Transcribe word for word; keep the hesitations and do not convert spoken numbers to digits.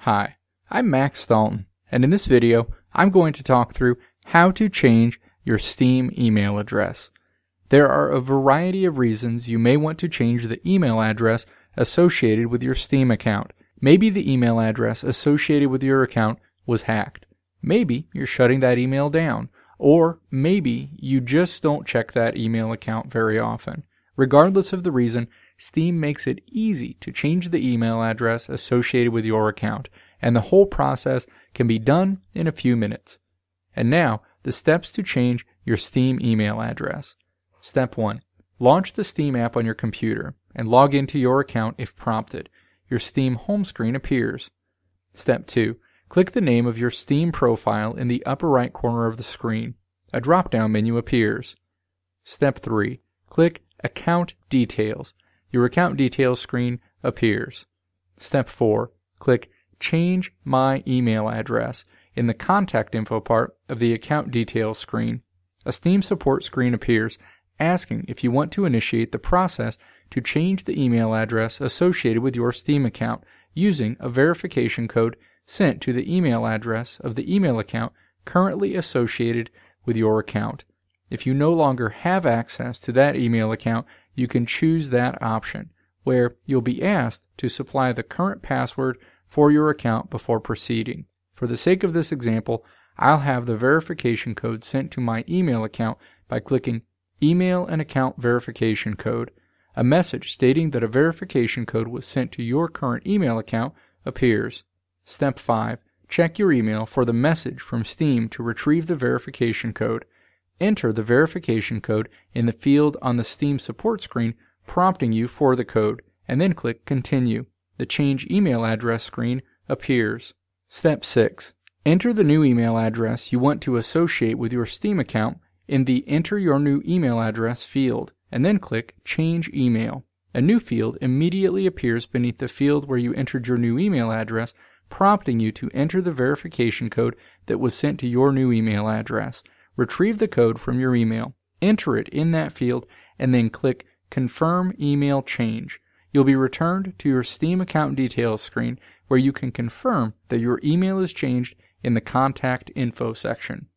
Hi, I'm Max Dalton, and in this video, I'm going to talk through how to change your Steam email address. There are a variety of reasons you may want to change the email address associated with your Steam account. Maybe the email address associated with your account was hacked. Maybe you're shutting that email down, or maybe you just don't check that email account very often. Regardless of the reason, Steam makes it easy to change the email address associated with your account, and the whole process can be done in a few minutes. And now, the steps to change your Steam email address. Step one. Launch the Steam app on your computer and log into your account if prompted. Your Steam home screen appears. Step two. Click the name of your Steam profile in the upper right corner of the screen. A drop-down menu appears. Step three. Click Account Details. Your account details screen appears. Step four. Click Change My Email Address in the Contact Info part of the account details screen. A Steam support screen appears asking if you want to initiate the process to change the email address associated with your Steam account using a verification code sent to the email address of the email account currently associated with your account. If you no longer have access to that email account, you can choose that option, where you'll be asked to supply the current password for your account before proceeding. For the sake of this example, I'll have the verification code sent to my email account by clicking Email and Account Verification Code. A message stating that a verification code was sent to your current email account appears. Step five. Check your email for the message from Steam to retrieve the verification code. Enter the verification code in the field on the Steam support screen prompting you for the code, and then click Continue. The Change Email Address screen appears. Step six. Enter the new email address you want to associate with your Steam account in the Enter Your New Email Address field, and then click Change Email. A new field immediately appears beneath the field where you entered your new email address, prompting you to enter the verification code that was sent to your new email address. Retrieve the code from your email, enter it in that field, and then click Confirm Email Change. You'll be returned to your Steam account details screen where you can confirm that your email is changed in the Contact Info section.